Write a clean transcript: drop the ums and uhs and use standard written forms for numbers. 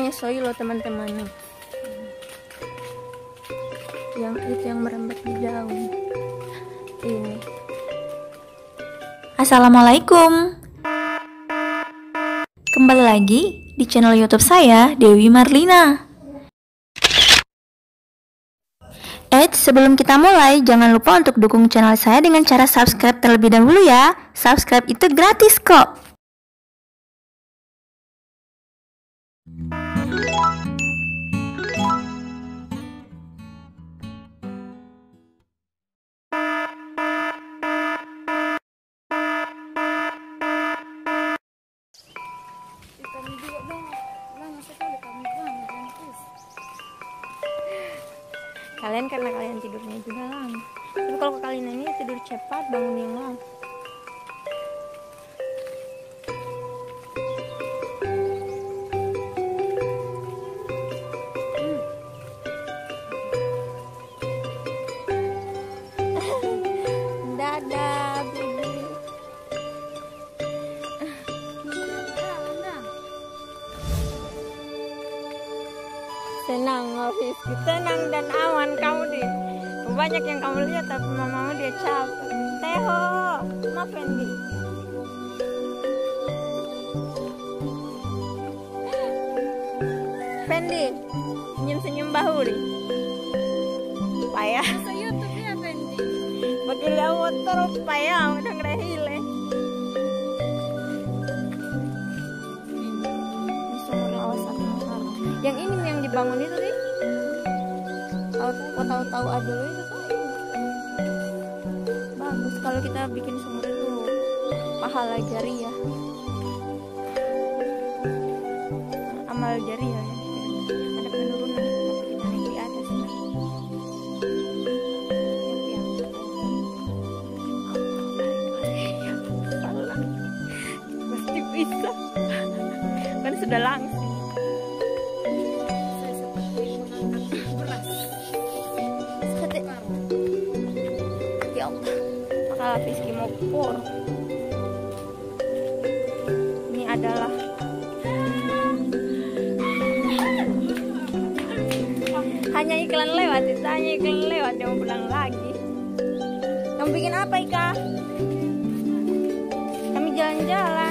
namanya soilo teman-teman nih. Yang itu yang merambat di daun ini. Assalamualaikum. Kembali lagi di channel YouTube saya, Dewi Marlina. Sebelum kita mulai, jangan lupa untuk dukung channel saya dengan cara subscribe terlebih dahulu ya. Subscribe itu gratis kok. Kalian karena kalian tidurnya juga lama. Tapi kalau kalian ini tidur cepat, bangun yang lama. Dadah, baby. Senang, Rizky. Tenang dan aman kamu deh. Banyak yang kamu lihat tapi mamamu dia capek. Teho, ma Fendi. Fendi, senyum-senyum bahu deh. Payah. Masa YouTube ya Fendi? Pakai lihat motor payah, udah ngerehile. Yang ini yang dibangun itu sih, tahu-tahu aja lo itu tuh bagus. Kalau kita bikin sumur itu pahala jariah, amal jariah ya. Ada penurunan tapi naik di atas. Pasti bisa kan sudah langsung. Lapis kimopor ini adalah hanya iklan lewat, dia mau pulang lagi. Kamu bikin apa Ika? Kami jalan-jalan.